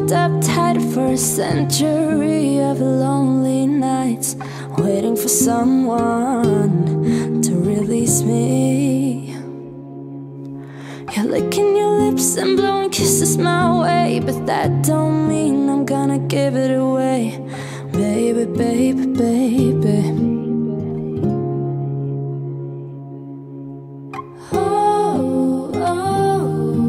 locked up tight for a century of lonely nights, waiting for someone to release me. You're licking your lips and blowing kisses my way, but that don't mean I'm gonna give it away. Baby, baby, baby. Oh, oh,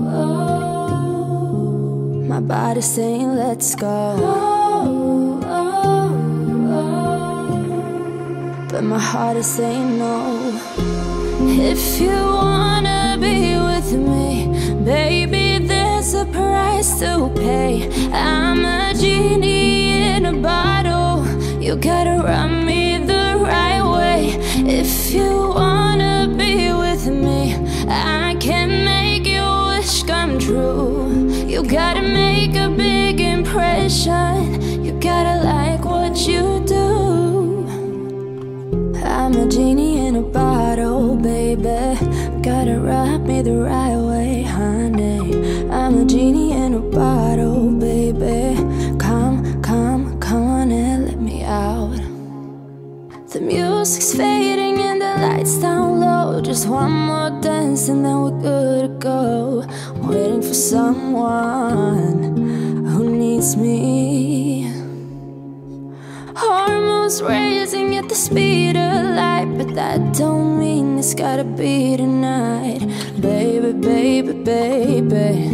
oh. My body's saying let's go. Oh, oh, oh. But my heart is saying no. If you wanna be with me, baby, there's a price to pay. I'm a genie in a bottle, you gotta rub me the right way. If you wanna be with me, I can make your wish come true. You gotta make a big impression, you gotta like what you do. I'm a genie in a bottle, baby, gotta rub me the right way, honey. I'm a genie in a bottle, baby. Come, come, come on and let me out. The music's fading and the lights down low. Just one more dance and then we're good to go. Waiting for someone who needs me. Hormones raising at the speed of light, but that don't mean it's gotta be tonight. Baby, baby, baby.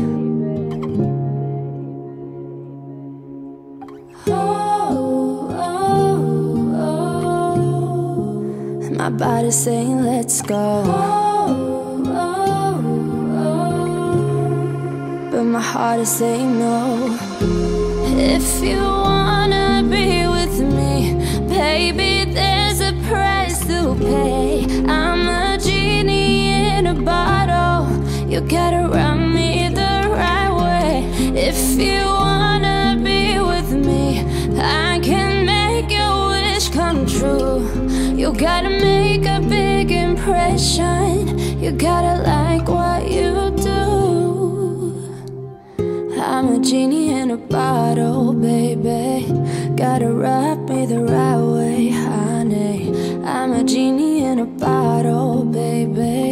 Oh, oh, oh. My body's saying let's go. Oh, oh, oh. But my heart is saying no. If you wanna be with me, baby, there's a price to pay. I'm a genie in a bottle, you gotta rub me the right way. If you wanna be with me, I can make your wish come true. You gotta make a big impression, you gotta like what you do. I'm a genie in a bottle, baby, gotta rub me the right way, honey. I'm a genie in a bottle, baby.